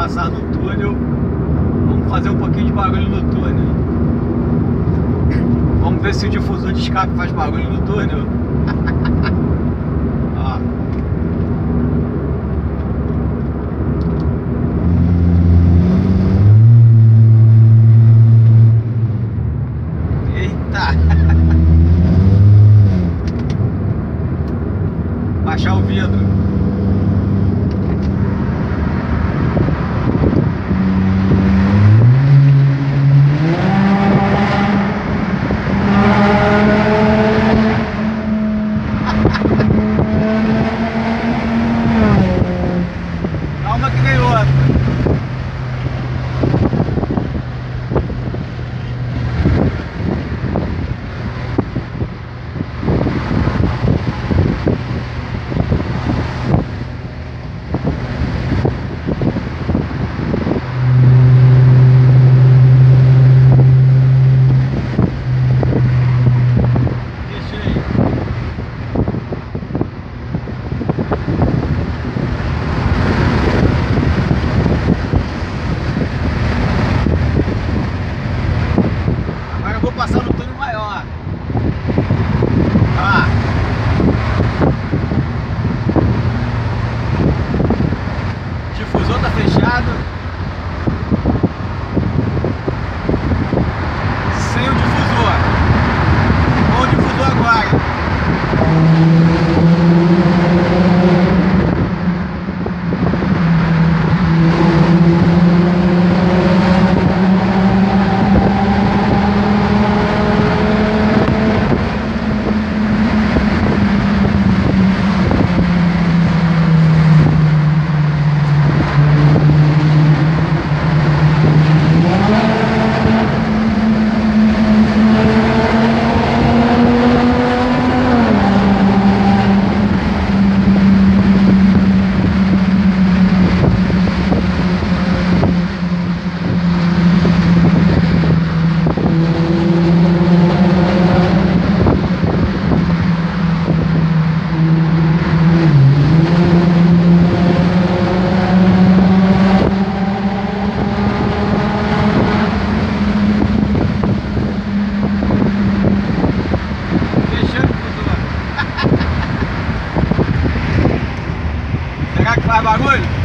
passar no túnel. Vamos fazer um pouquinho de barulho no túnel. Vamos ver se o difusor de escape faz barulho no túnel. Ó. Eita! Baixar o vidro. Calma que tem outra. Vou passar no túnel maior. Ah. Difusor tá fechado. Sem o difusor. Com o difusor agora. Será que faz barulho?